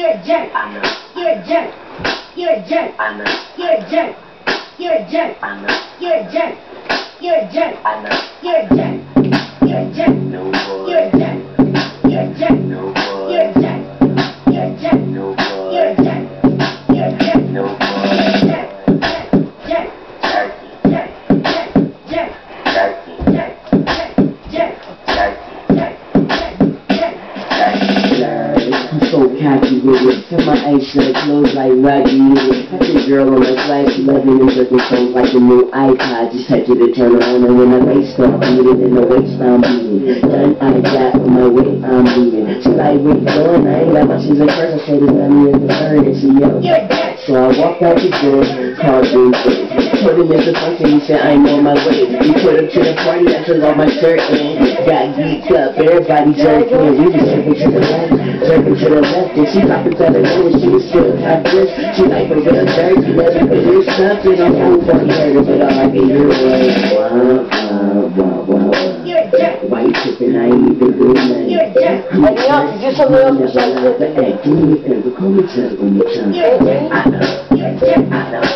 You're a jerk. I know. You're a jerk. You're a jerk. I know. You're a jerk. You're a jerk. I know. You're a jerk. You're a jerk. I know. You're a jerk. You're a jerk. No boy. You're a jerk. You're a jerk. No boy. You're a jerk. You're a jerk. No boy. You're a jerk. You're a jerk. No boy. You're a jerk. Jerk. Jerky. Jerk. Jerk. Jerk. Jerky. Jerk. Jerk. Jerk. Jerky. Jerk. I'm so cocky with it. Turn my ice shirt clothes like Rocky with it. Touch a girl on the flash, loving and jerking songs like a new iPod. Just touch it to turn on, and when I waist up, beat it in the waist, I'm beating. None I got on my weight, I'm beating. She like, where you going? I ain't got much as a person. Say this money is the third, and she yo. So I walked out the door, called him, put him in the function, he said, I'm on my way. He put him to the party, I took off my shirt and got geeked up. Everybody jerking, we was jerking to the right, jerking to the left, and she popping to the middle, she was still half this. She like a real jerky, let me put this stuff in a whole fucking head, but all I can hear was, You're a jerk. why you tripping? I ain't even doing nothing. You're a jerk. I'm just a little bit like that. Give me a favor, call me Chuck when you're trying. You're a jerk. I know. You're a jerk. I know.